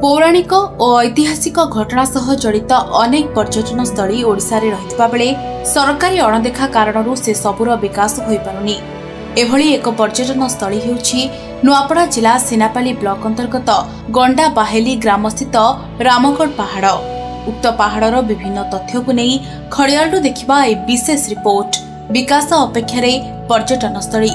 पौराणिक और ऐतिहासिक घटना सह जड़ित अनेक पर्यटन स्थली ओडिशा रे रहितबा बेले सरकारी अणदेखा कारणरू से सबुर विकास होई पारुनी। एभली एक पर्यटन स्थली हेउछि नुआपड़ा जिला सिनापाली ब्लॉक अंतर्गत गंडा बाहेली ग्राम स्थित रामगढ़ पहाड़। उक्त पहाड़र विभिन्न तथ्य को नहीं खड़ियालू देखिबा ए विशेष रिपोर्ट विकास अपेक्षा पर्यटन स्थली।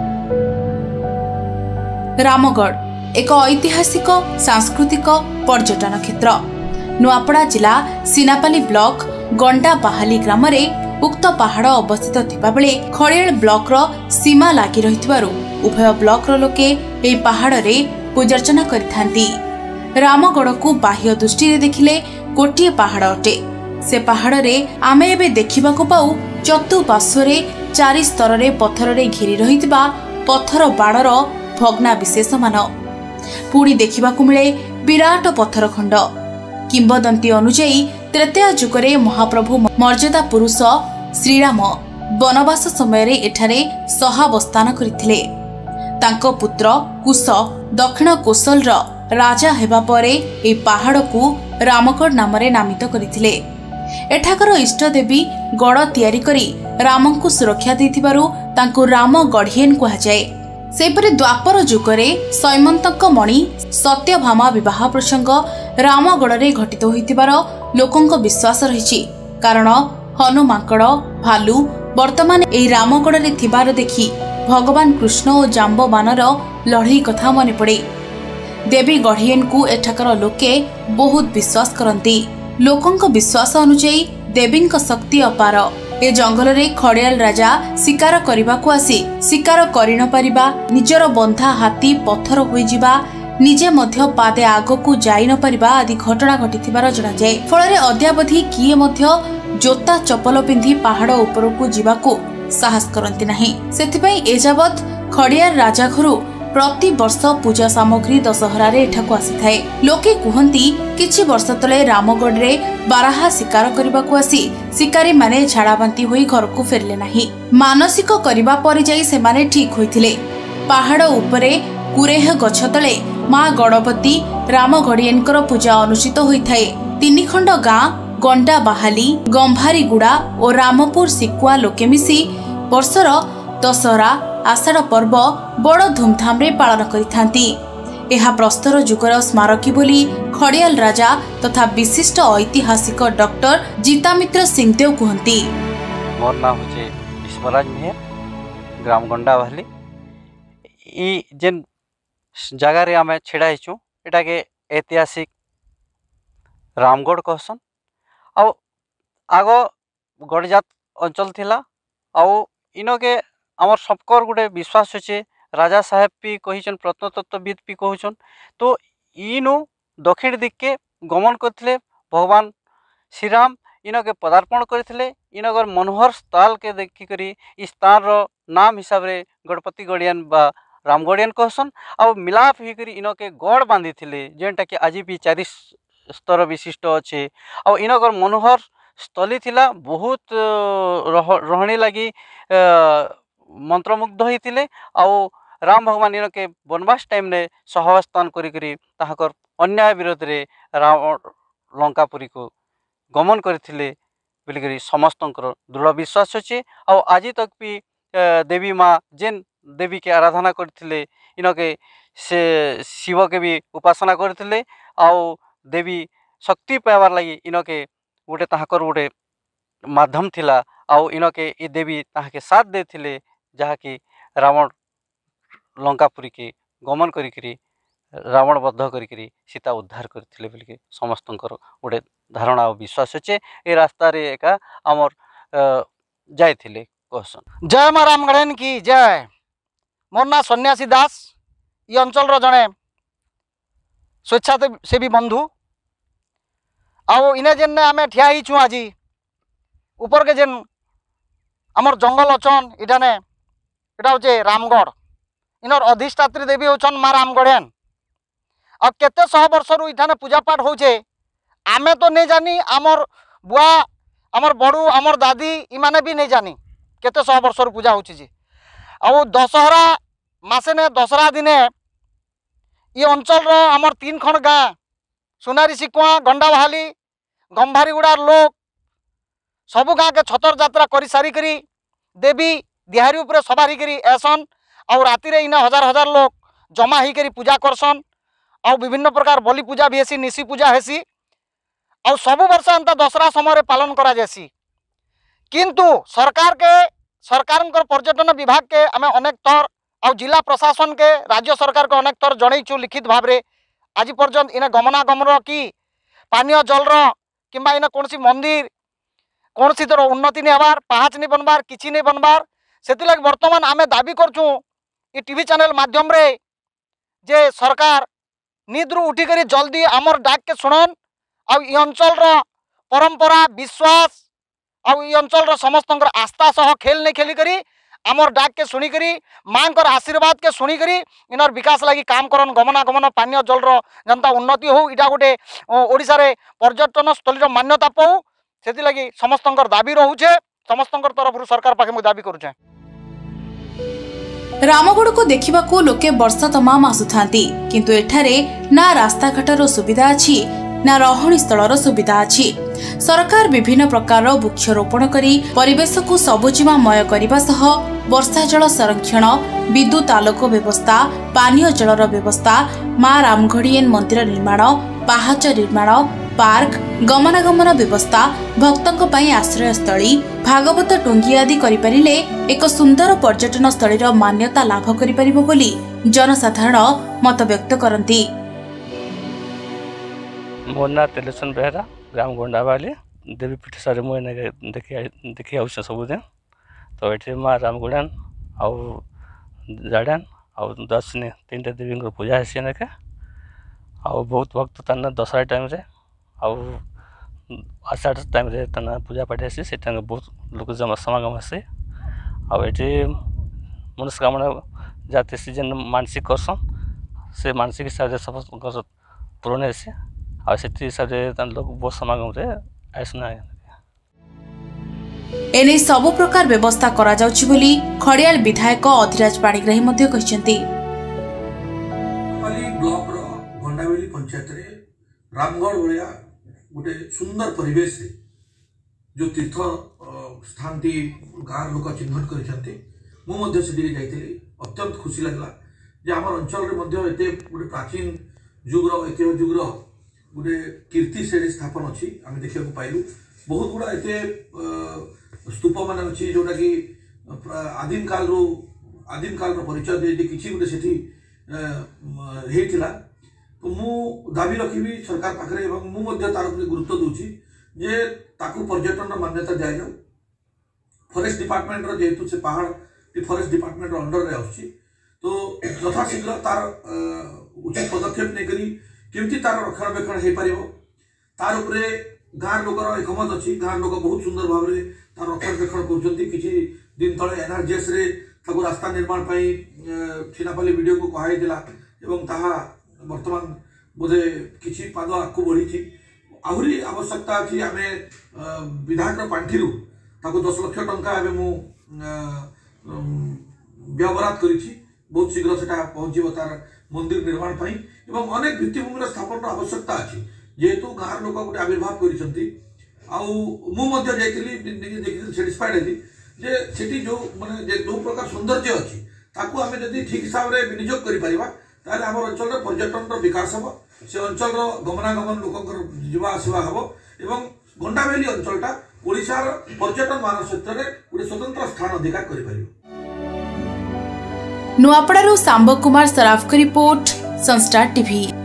रामगढ़ एक ऐतिहासिक सांस्कृतिक पर्यटन क्षेत्र। नुआपड़ा जिला सिनापाली ब्लॉक गंडा बाहाली ग्राम रे उक्त पहाड़ अवस्थित थिबा बेले खड़ियाल ब्लॉक रो सीमा लागी रहितबारु उभय ब्लॉक रो लोके एई पहाड़ रे पूजार्चना करिथांती। रामगढ़ को बाह्य दृष्टि रे देखिले गोटिए पहाड़ अटे। से पहाड़ रे आमे एबे देखिबा को पाउ चतुर्पार्श्वरे 4 स्तर रे पत्थर रे घेरी रहितबा पत्थर बाड़र भग्ना विशेष मान पुणी देखा मिले विराट पत्थर खंड। किंबदंती अनुजाई त्रेतया जुगरे महाप्रभु मर्यादा पुरुष श्रीराम वनवास समय एठारे सहावस्थान करथिले। तांको पुत्र कुश दक्षिण कोसल राजा हेबा परे ए पहाड़ को रामगढ़ नाम नामित करथिले। एठाकर इष्ट देवी गड़ तैयारी करी रामंकु सुरक्षा देथिबारु तांको राम गढ़ियन कहा जाए। सेपरि द्वापर जुगरे सैमंतक मणि सत्यभामा विवाह प्रसंग रामगढ़ घटित होइतिबार लोकंक विश्वास रहिछि। कारण हनुमाकड़ भालू वर्तमान एई रामगढ़ रे थिबार देखि भगवान कृष्ण और जाम्बवानर लड़ई कथा मन पड़े। देवी गढ़ियन को एठाकर लोके बहुत विश्वास करती। लोकंक विश्वास अनुसार देवींक शक्ति अपार। ए जंगल रे खड़ियाल राजा शिकार करने को आसी शिकार करि न परिबा, निजर बंधा हाथी पत्थर होई जिबा, निजे मध्य पादे आगो को जाई न परिबा आदि घटना घटिथिबार जणा जाय। फଳରେ अद्यावधि किए मध्य जोता चपल पिंधि पहाड़ ऊपर को जीवा को साहस करती नहीं। सेथिपई एजावत खड़ियाल राजा घरु प्रति वर्ष पूजा सामग्री दशहरा रे एठाको आसी थाए। लोके कुहंती किछि वर्ष तले रामगढ़ रे बाराहा शिकार करबा को आसी शिकारी माने झाड़ाबांती होई घर को फेरले नाही। मानसिक करबा परि जाई से माने ठीक होइथिले। पहाड़ उपरे कुरेह गछ तले मां गणपति राम गढ़ियनकर पूजा अनुष्ठित होइथाए। 3 खंड गां गंडा बाहाली गंभारीगुड़ा और रामपुर सिकुआ लोके मिसी वर्षर दशहरा आषाढ़ पर्व बड़ धूमधाम रे पालन करिथांती। एहा प्रस्तर जुगर स्मारकी बोली खड़ियाल राजा तथा विशिष्ट ऐतिहासिक डॉक्टर जीतामित्र सिंहदेव कहती। मोर नाम होचे विश्वराज मेहर, ग्राम गंडा बाहाली। ई जेन जगह रे आमे छिड़ा हिचु एटा के ऐतिहासिक रामगढ़ कहसन। आ आगो गड़जात अंचल थिला। आ इनो के आमर सबकर गोटे विश्वास होचे राजा साहेब भी कहीचन, प्रत्नतत्वविद भी कहूचन। तो इनु दक्षिण दिक के गमन करथिले भगवान श्रीराम इन के पदार्पण करथिले। इनगर मनोहर स्थल के देखी करी इस स्थान रो नाम हिसाब रे गणपति गढ़ियन बा रामगढ़ियन कहसन। आ मिलाप ही करी इन के गढ़ बांधी थिले जेनटा कि आज भी 4 स्तर विशिष्ट अच्छे। आ इनगर मनोहर स्थली थिला बहुत रहणी लगी मंत्रमुग्ध होते। आउ राम भगवान इन के वनवास टाइम ने सहावस्थान करी ताहाकर अन्याय विरोध रे रावण लंकापुरी को गमन करथिले बोलिकरी समस्तंकर दृढ़ विश्वास अच्छे। आ आज तक भी देवी माँ जेन देवी के आराधना करथिले इन के से शिव के भी उपासना करथिले। आउ देवी शक्ति पाइबार लगी इन के गोटे ताहाकर गोटे माध्यम थिला। आउ इन के ये देवी ताहाके साथ देथिले जहाँ कि रावण लंकापुरी के गमन करी रावण बद्ध करी सीता उद्धार करथिले बोलिके समस्तंकर गोटे धारणा और विश्वास अच्छे। ए रास्ता रे एका आमर जाइथिले कहसन। जय मां रामगढ़न की जय। मोर ना सन्यासी दास। ये अंचल रो जणे स्वेच्छासेवी बंधु। आउ इने जेन आमे ठिया हिचु आज ऊपर के जेन आमर जंगल अचन इठाने एटा होचे रामगढ़। इनर अधिष्ठात्री देवी होचन मां रामगढ़ियन। आ केते 100 वर्ष रु इठाने पूजा पाठ होचे आमे तो नहीं जानी। आमर बुआ आमर बड़ू आमर दादी इमाने भी नहीं जानी केते 100 वर्ष रु पूजा होची जी। आ दशहरा मासे ने दशहरा दिने ये अंचल आमर 3 खंड गाँ सुनारी सिकुआ गंडा बहाली गंभारीगुड़ार लोग सबु गाँ के छतर यात्रा कर सारिकी देवी दिहारी उपरे सवारी करी ऐसन और राति रे इना हजार हजार लोग जमा ही करी पूजा करसन और विभिन्न प्रकार बलि पूजा भी हेसी निशी पूजा हेसी और सबु वर्ष एंता दशहरा समय पालन करा जासी। किंतु सरकार पर्यटन विभाग के आम अनेक थर और जिला प्रशासन के राज्य सरकार को अनेक थर जनईचु लिखित भाव में आज पर्यंत इने गमनागमन कि पानीय जलर कि इने कौन मंदिर कौन सी तरह उन्नति नहीं हबार पाहाच नहीं बनबार किसी नहीं बनबार से बर्तमान आमे दाबी करछूँ ये टीवी चैनल माध्यम रे जे सरकार निद्रु उठिकरी जल्दी आमर डाक के शुणन आ अंचल परंपरा विश्वास और ये अंचल समस्त आस्था सह खेल नहीं खेली करी आमर डाक के शुणिकी माँ आशीर्वाद के शुणिकी इनर विकास लगी काम करन गमनागमन पानीय जलर जनता उन्नति हो इटा गोटे ओडिशा रे पर्यटन स्थली मान्यता पाऊ से लगी समस्त दाबी रोचे समस्त तरफ सरकार पाखे दाबी करुचे। रामगढ़ को देखा लोके वर्ष तमाम आसुथांती किंतु एठारे ना रास्ता घाटर सुविधा अच्छी ना रहणी स्थलर सुविधा अच्छी। सरकार विभिन्न प्रकार वृक्षरोपण करी परिवेश को सबुजिमामय करने सह वर्षा जल संरक्षण विद्युत आलोक व्यवस्था पानीय जलर व्यवस्था माँ रामगढ़ियन मंदिर निर्माण पाहाच निर्माण पार्क गमनागमन व्यवस्था भक्तों पई आश्रयस्थली भागवत टुंगी आदि करिपारिले एक सुंदर पर्यटन स्थलीर मान्यता लाभ करिपारिबो बोली जनसाधारण मत व्यक्त करती। मोर ना तेलेसन बेहरा ग्राम गंडाबाली देवीपीठ सारे मुझे देखी आस सबुदिन तो ये माँ रामगुड़ान आउ जाडान आउ दर्शनी 3टा देवी पूजा हेसी नाके आउ बहुत भक्त ताना दशहरा टाइम रे आउ आषाढ़ टाइम रे ताना पूजा पाठ हेसी से टाइम बहुत लोक समागम हेसी आउ ये मनस्कामना जाते सीजन मानसिक करसन से मानसिक हिसाब से सब पूर्ण हेसी आ से हिसाब से लोग बहुत समागम रे आसना एने सबु प्रकार व्यवस्था करा जाउछि बोली खड़ियाल विधायक अधिराज पाणिग्राही मध्ये कहिसेंती। पाली ब्लॉक रो गंडावेली पंचायत रे रामगढ़ भलिया गोटे सुंदर परिवेश रे जो तीर्थ स्थान टी गाँव लोक चिन्हट करिसेंती मु मध्ये सेठी जाइतिली अत्यंत खुशी लागला जे हमर अंचल रे मध्ये एते गोटे प्राचीन युग रो ऐतिह्य युग रो गोटे कीर्ति से स्थापन अच्छी आम देखा पाइलु बहुत गुड़ा एते स्तूप मान अच्छी जोटा कि आदिम काल परिचय दे किसी गोटे सेठी हेतिला तो मु दाबी रखी सरकार पाखे मु तार गुरुत्व दूची जे ताकू पर्यटन मान्यता दि जाऊ फॉरेस्ट डिपार्टमेंट रो जेहेतु से पहाड़ फॉरेस्ट डिपार्टमेंट रो अंडर रे आउची तो यथाशीघ्र तार उचित पदक्षेप नहीं करी केमती तार रक्षणाबेक्षण हो पार तार उपरे गाँव लोकर एकमत अच्छी गाँव लोक बहुत सुंदर भाव में तार रक्षणाबेक्षण कर किसी दिन तले एनआरजीएस रे ताकू रास्ता निर्माण छिनापाली वीडियो को कहुला बर्तमान बोधे किसी पाद आगू बढ़ी आहरी आवश्यकता अच्छी आम विधायक पांठि 10 लाख टंका व्यवहार कर बहुत शीघ्र से पहुँच तार मंदिर निर्माण पाई एवं अनेक भित्तिभूमि स्थापन आवश्यकता अच्छी जेहेतु गाँव लोक गोटे आविर्भाव करटिस्फाइड है जे सेठी जो माने जो प्रकार सौंदर्य अच्छी ताकू आम जब ठीक हिसाब से विनियोग कर आम अंचल पर्यटन विकास हम से अंचल गमनागमन लोक जीवा आसवा हम एवं गंडावेली अंचलटा ओडिशार पर्यटन मानचित्र में गोटे स्वतंत्र स्थान अधिकार कर नुआपड़ारू सांब कुमार सराफ की रिपोर्ट संस्टार टीवी।